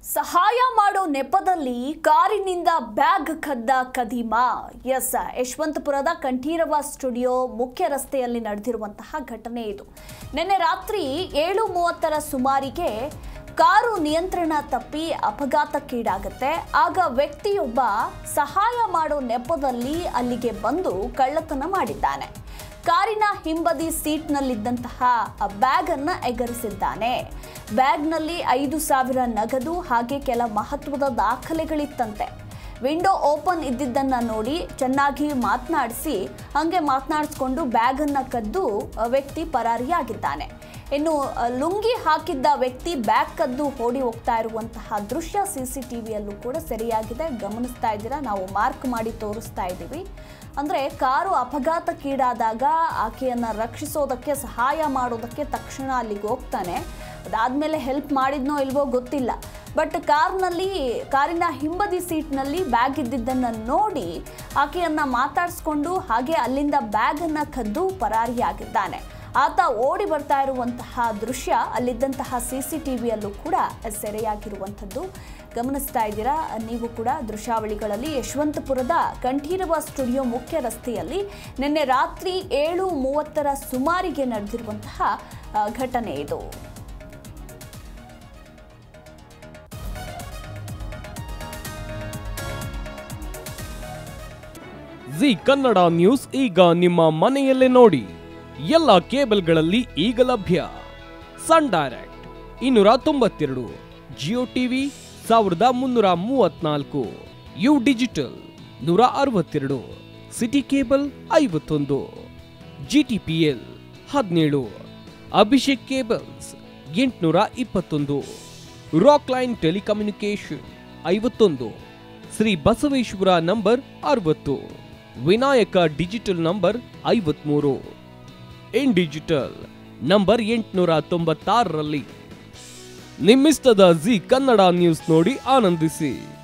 ಸಹಾಯ ಮಾಡೋ ನೆಪದಲ್ಲಿ ಕಾರಿನಿಂದ ಬ್ಯಾಗ್ ಕದ್ದ ಕದೀಮ. ಎಸ್, ಯಶವಂತಪುರದ ಕಂಠೀರವ ಸ್ಟುಡಿಯೋ ಮುಖ್ಯ ರಸ್ತೆಯಲ್ಲಿ ನಡೆದಿರುವಂತಹ ಘಟನೆ ಇದು. ನಿನ್ನೆ ರಾತ್ರಿ 7:30ರ ಸುಮಾರಿಗೆ ಕಾರು ನಿಯಂತ್ರಣ ತಪ್ಪಿ ಅಪಘಾತಕ್ಕೀಡಾಗುತ್ತೆ. ಆಗ ವ್ಯಕ್ತಿಯೊಬ್ಬ ಸಹಾಯ ಮಾಡೋ ನೆಪದಲ್ಲಿ ಅಲ್ಲಿಗೆ ಬಂದು ಕಳ್ಳತನ ಮಾಡಿದ್ದಾನೆ. ಕಾರಿನ ಹಿಂಬದಿ ಸೀಟ್ನಲ್ಲಿದ್ದಂತಹ ಬ್ಯಾಗ್ ಅನ್ನು ಎಗರಿಸಿದ್ದಾನೆ. ಬ್ಯಾಗ್ನಲ್ಲಿ 5,000 ನಗದು ಹಾಗೆ ಕೆಲ ಮಹತ್ವದ ದಾಖಲೆಗಳಿತ್ತಂತೆ. ವಿಂಡೋ ಓಪನ್ ಇದ್ದಿದ್ದನ್ನ ನೋಡಿ ಚೆನ್ನಾಗಿ ಮಾತನಾಡಿಸ್ಕೊಂಡು ಬ್ಯಾಗ್ ಅನ್ನ ಕದ್ದು ವ್ಯಕ್ತಿ ಪರಾರಿಯಾಗಿದ್ದಾನೆ. ಇನ್ನು ಲುಂಗಿ ಹಾಕಿದ್ದ ವ್ಯಕ್ತಿ ಬ್ಯಾಗ್ ಕದ್ದು ಓಡಿ ಹೋಗ್ತಾ ಇರುವಂತಹ ದೃಶ್ಯ CCTVಯಲ್ಲೂ ಕೂಡ ಸೆರೆಯಾಗಿದೆ. ಗಮನಿಸ್ತಾ ಇದ್ದೀರಾ, ನಾವು ಮಾರ್ಕ್ ಮಾಡಿ ತೋರಿಸ್ತಾ ಇದ್ದೀವಿ. ಅಂದರೆ ಕಾರು ಅಪಘಾತಕ್ಕೀಡಾದಾಗ ಆಕೆಯನ್ನು ರಕ್ಷಿಸೋದಕ್ಕೆ ಸಹಾಯ ಮಾಡೋದಕ್ಕೆ ತಕ್ಷಣ ಅಲ್ಲಿಗೆ ಹೋಗ್ತಾನೆ. ಅದಾದಮೇಲೆ ಹೆಲ್ಪ್ ಮಾಡಿದ್ನೋ ಇಲ್ವೋ ಗೊತ್ತಿಲ್ಲ. ಬಟ್ ಕಾರಿನ ಹಿಂಬದಿ ಸೀಟ್ನಲ್ಲಿ ಬ್ಯಾಗ್ ಇದ್ದಿದ್ದನ್ನು ನೋಡಿ ಆಕೆಯನ್ನು ಮಾತಾಡಿಸ್ಕೊಂಡು ಹಾಗೆ ಅಲ್ಲಿಂದ ಬ್ಯಾಗನ್ನು ಕದ್ದು ಪರಾರಿಯಾಗಿದ್ದಾನೆ. ಆತ ಓಡಿ ಬರ್ತಾ ಇರುವಂತಹ ದೃಶ್ಯ ಅಲ್ಲಿದ್ದಂತಹ CCTVಯಲ್ಲೂ ಕೂಡ ಸೆರೆಯಾಗಿರುವಂಥದ್ದು ಗಮನಿಸ್ತಾ ಇದ್ದೀರಾ ನೀವು ಕೂಡ ದೃಶ್ಯಾವಳಿಗಳಲ್ಲಿ. ಯಶವಂತಪುರದ ಕಂಠೀರವ ಸ್ಟುಡಿಯೋ ಮುಖ್ಯ ರಸ್ತೆಯಲ್ಲಿ ನಿನ್ನೆ ರಾತ್ರಿ 7:30ರ ಸುಮಾರಿಗೆ ನಡೆದಿರುವಂತಹ ಘಟನೆ ಇದು. ಜಿ ಕನ್ನಡ ನ್ಯೂಸ್ ಈಗ ನಿಮ್ಮ ಮನೆಯಲ್ಲೇ ನೋಡಿ. ಎಲ್ಲ ಕೇಬಲ್ಗಳಲ್ಲಿ ಈಗ ಲಭ್ಯ. Sun Direct 292, Jio TV 1334, U digital 162, city cable 51, GTPL 17, Abhishek cables 821, Rockline telecommunication 51, Shri Basaveshwara number 60, Vinayaka digital number 53, in digital number 896ರಲ್ಲಿ. ನಿಮ್ಮಿಸ್ತದ ಜಿ ಕನ್ನಡ ನ್ಯೂಸ್ ನೋಡಿ ಆನಂದಿಸಿ.